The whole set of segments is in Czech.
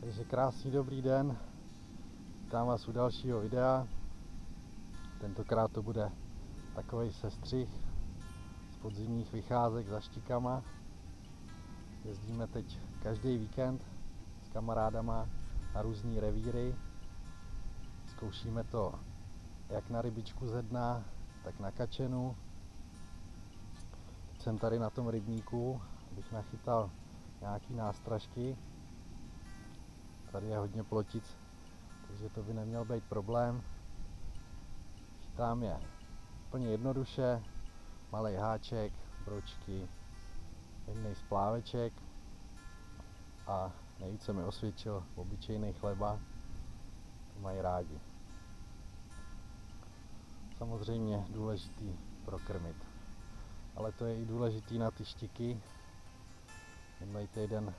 Takže krásný dobrý den, vítám vás u dalšího videa. Tentokrát to bude takovej sestřih z podzimních vycházek za štikama. Jezdíme teď každý víkend s kamarádama na různý revíry. Zkoušíme to jak na rybičku ze dna, tak na kačenu. Teď jsem tady na tom rybníku, abych nachytal nějaký nástražky. Tady je hodně plotic, takže to by neměl být problém. Chytám je úplně jednoduše, malý háček, bročky, jemný spláveček a nejvíce mi osvědčil obyčejný chleba, to mají rádi. Samozřejmě důležitý prokrmit, ale to je i důležitý na ty štiky. Minulý týden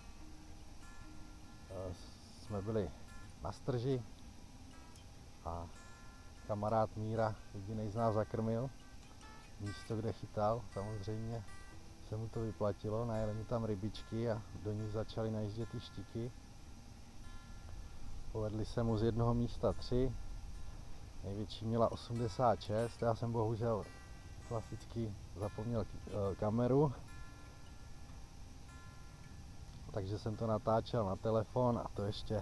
jsme byli na strži a kamarád Míra jedinej z nás zakrmil. Místo, kde chytal, samozřejmě se mu to vyplatilo, najeli mu tam rybičky a do nich začaly najíždět ty štiky. Povedli se mu z jednoho místa 3, největší měla 86, já jsem bohužel klasicky zapomněl kameru, takže jsem to natáčel na telefon a to ještě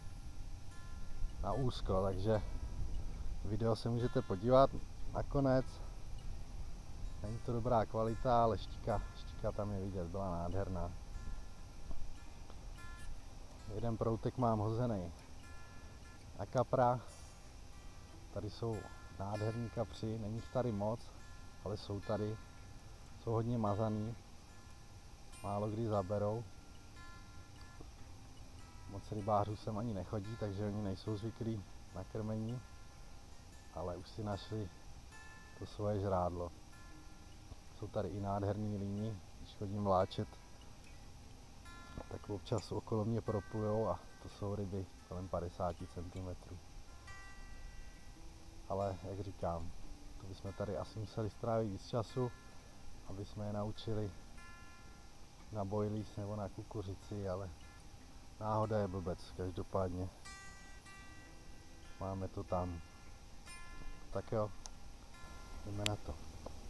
na úzko, takže video se můžete podívat nakonec. Není to dobrá kvalita, ale štika tam je vidět, byla nádherná. Jeden proutek mám hozený na kapra. Tady jsou nádherní kapři, není jich tady moc, ale jsou tady. Jsou hodně mazaný, málo kdy zaberou. Moc rybářů sem ani nechodí, takže oni nejsou zvyklí na krmení, ale už si našli to svoje žrádlo. Jsou tady i nádherný líni, když chodím vláčet, tak občas okolo mě proplujou a to jsou ryby kolem 50 cm. Ale jak říkám, to bychom tady asi museli strávit víc času, aby jsme je naučili na boilies nebo na kukuřici, ale náhoda je blbec, každopádně máme to tam. Tak jo, jdeme na to.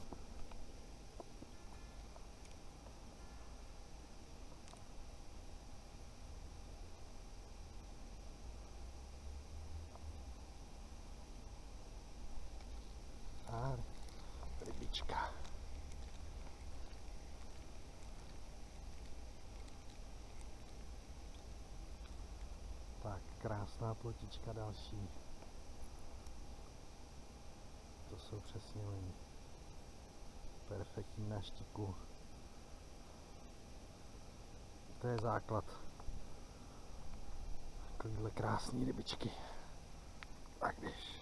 A rybička. Tak, krásná plotička další. To jsou přesně oni. Perfektní na štiku. To je základ takovýhle krásný rybičky. Tak když.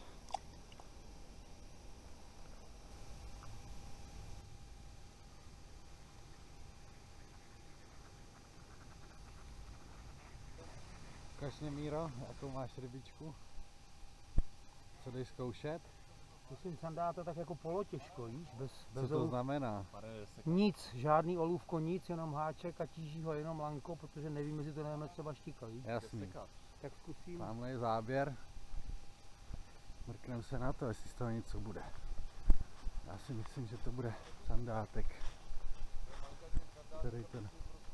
Ukaž mě, Míro, jakou máš rybičku? Co jdeš zkoušet? Musím sandáta tak jako polotěžko, víš, bez Co to znamená? nic, žádný olůvko, nic, jenom háček a tíží ho jenom lanko, protože nevím, jestli to nejeme třeba štika, víš. Jasný. Tak zkusím. Tamhle je záběr. Mrknem se na to, jestli z toho něco bude. Já si myslím, že to bude sandátek. Který ten...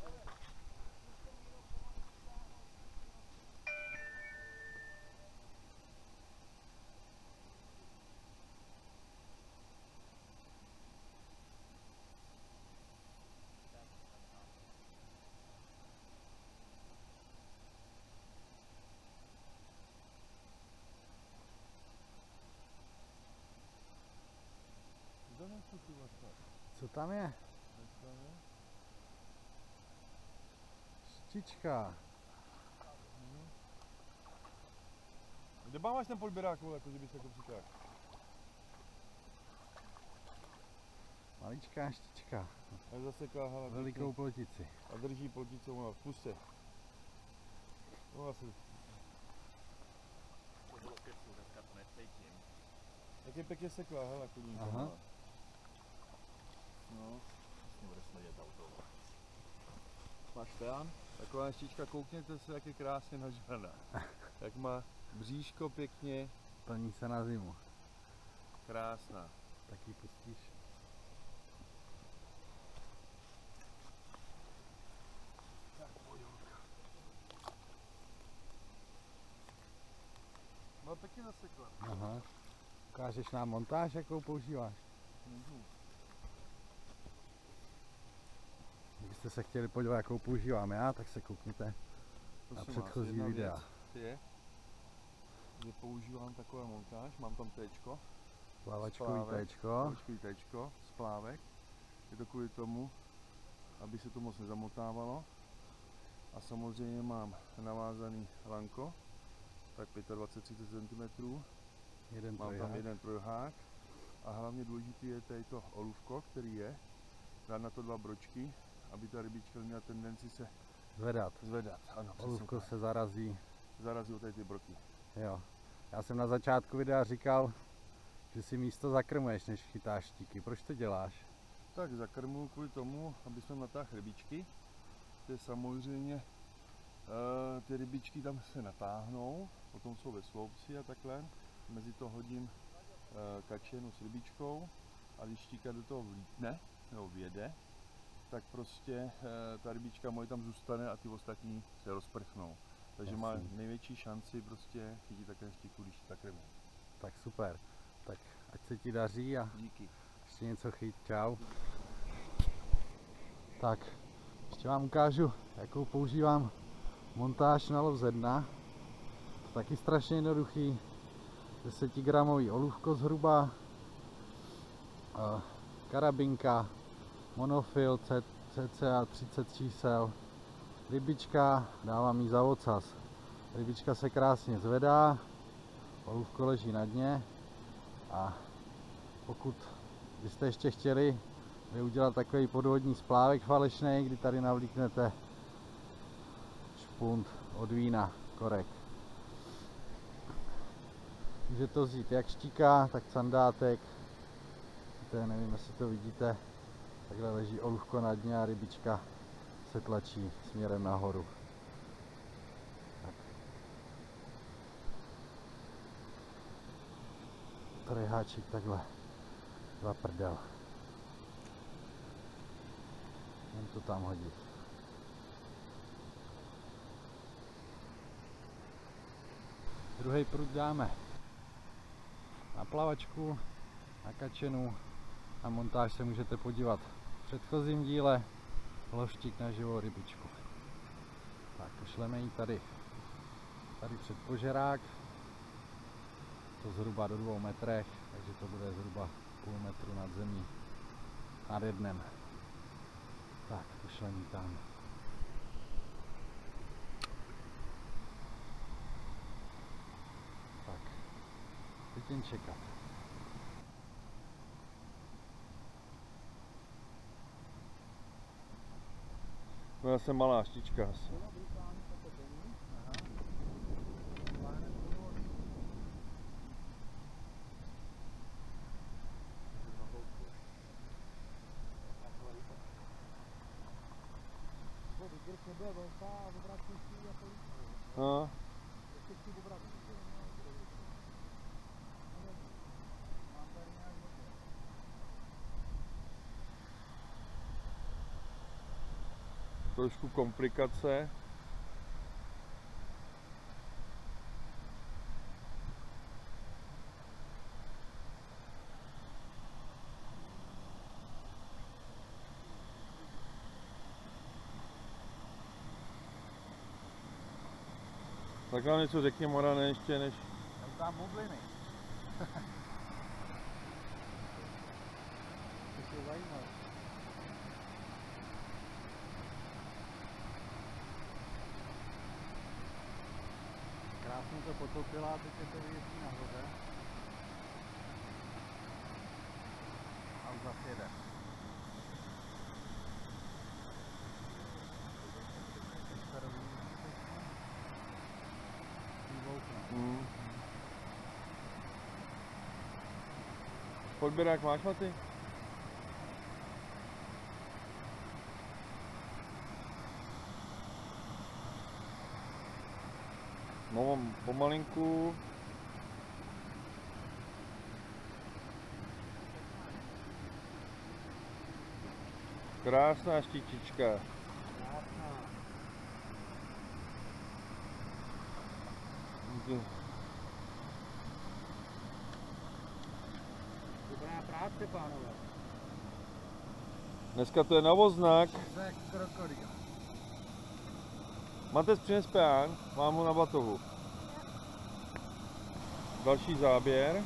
Co tam je? Štička. Kde máš ten podběrák, vole, jako že bys jako přitáhl? Maličká štička. A zaseká, hele. Velikou plotici. A drží ploticou, no, spustě. No asi. To bylo kecu, dneska to necítím. Jak je pěkně seklá, hele, chodínka. Aha. No. Vlastně bude smrdět auto. Máš ten? Taková štička, koukněte se, jak je krásně nažraná. Jak má bříško pěkně, Plní se na zimu. krásná. Tak ji pustíš. No taky zasekla. Aha. Ukážeš nám montáž, jakou používáš? Můžu. Kdybyste se chtěli podívat, jakou používám já, tak se koukněte na Prosím vás, předchozí jedna videa. věc je, že používám takové montáž, mám tam téčko, Plavačkový Splávek. téčko. Plavačkový téčko, splávek. Je to kvůli tomu, aby se to moc nezamotávalo. A samozřejmě mám navázaný lanko, tak 25-30 cm. Jeden Mám tam trojhák. jeden trojhák. A hlavně důležitý je tady to olůvko, který je. Dát na to 2 bročky, aby ta rybička měla tendenci se Zvedat. zvedat. Ano, přesně Olůvko tak. se zarazí. Zarazí tady ty broky. Jo. Já jsem na začátku videa říkal, že si místo zakrmuješ, než chytáš štíky. Proč to děláš? Tak zakrmuju kvůli tomu, aby jsme natáhl rybičky. To je samozřejmě, ty rybičky tam se natáhnou, potom jsou ve sloupci a takhle. Mezi to hodím kačenu s rybičkou a když štíka do toho vlítne, nebo vjede, tak prostě ta rybička moje tam zůstane a ty ostatní se rozprchnou. Takže má Jasný. největší šanci prostě chytit takhle štíku, když zakrmím. Tak super. Tak ať se ti daří a Díky. ještě něco chyt. Čau. Tak, ještě vám ukážu, jakou používám montáž na lov ze dna. Taky strašně jednoduchý. 10 gramový olůvko zhruba. Karabinka, monofil, cca 30 čísel. Rybička, dávám jí za ocas. Rybička se krásně zvedá, olůvko leží na dně a pokud byste ještě chtěli udělat takový podvodní splávek falešný, kdy tady navlíknete špunt od vína, korek. Může to vzít jak štíka, tak sandátek. Nevím, jestli to vidíte, takhle leží olůvko na dně a rybička se tlačí směrem nahoru. Tak. Trojháček takhle za prdel. Jen to tam hodit. Druhý prut dáme na plavačku, na kačenu. Na montáž se můžete podívat v předchozím díle. Lovštík na živou rybičku. Tak, pošleme ji tady před požerák. To zhruba do 2 metrech, takže to bude zhruba půl metru nad zemí. Nad jednem. Tak, pošleme ji tam. Tak, teď jen čekat. No já jsem malá štička asi. No. Trošku komplikace. Tak nám něco řekni, Morane, ještě než... Tam bubliny. To je zajímavé. Krásně to potopila a teď se to vyjezdí nahoře. A už zase jede. Podběrák máš, Maty? No, pomalinku. Krásná štítička. Dobrá práce, pánové. Dneska to je novoznak. Zek krokodýl. Matec přines pán, mám ho na batohu. Další záběr.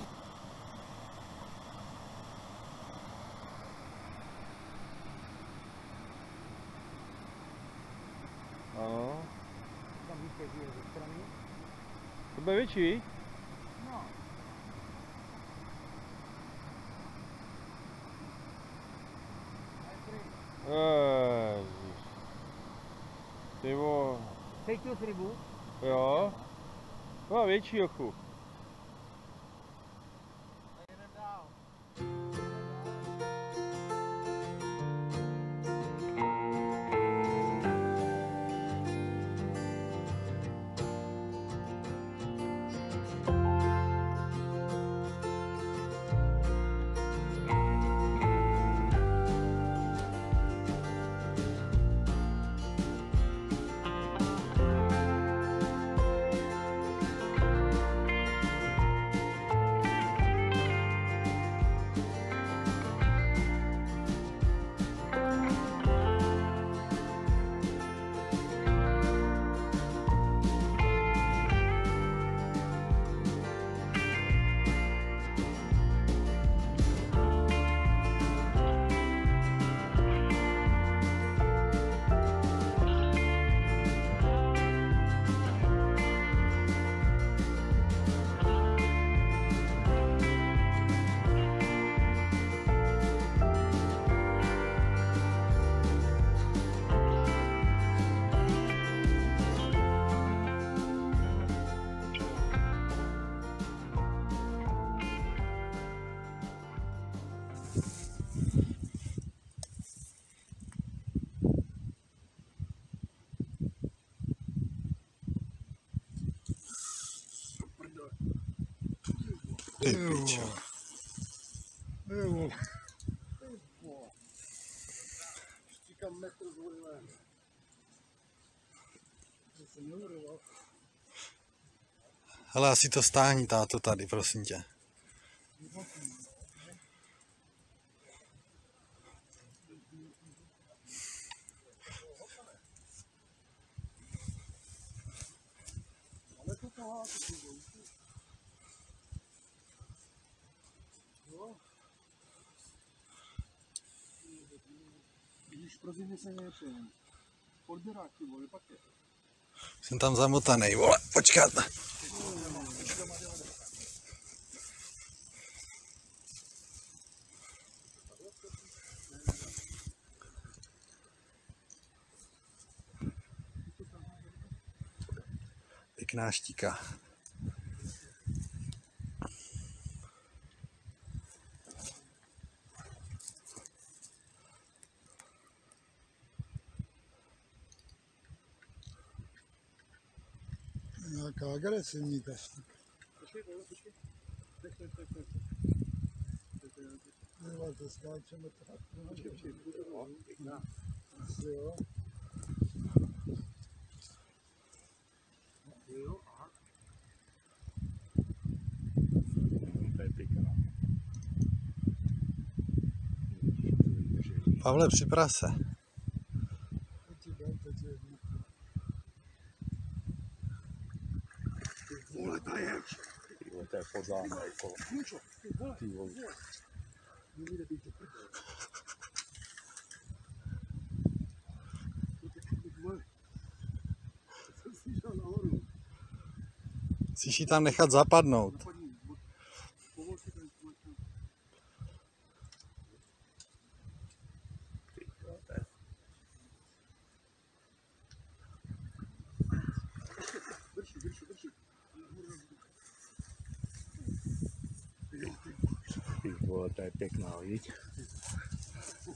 Ano. Tam víte, že je ze strany. To bude větší? No. Ježiš. Ty vole. Cítil jsi rybu? Jo. To má větší ochu. Ty pičo. Hele, asi to stáhni, táto, tady, prosím tě. Vidíš, pro zimě se nepřejem. Podběráky, vole, pak je. Jsem tam zamotanej, vole, počkat. Pěkná štíka. Nějaká agresivní kaštík. Hele, to skáčeme tak. Asi jo. Pavle, připrav se. To je podzáme, jako. Ty vole. Chceš ji tam nechat zapadnout. Ty vole, to je pěkná, viď?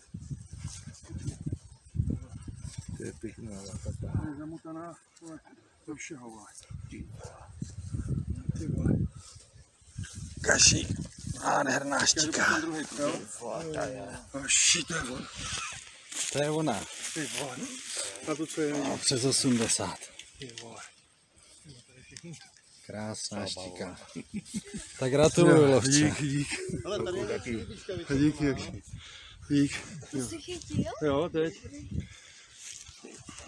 To je pěkná, lakatá. Zamotaná. Do všeho, vole. Ty vole. Kaši, nádherná štika. Shit, to je vole. To je ona. Ty vole. A to co je? A přes 80. Ty vole. Krásná štika. Tak gratuluju, lovče. Dík. Díky. Dík. To jsi chytil? Jo, teď.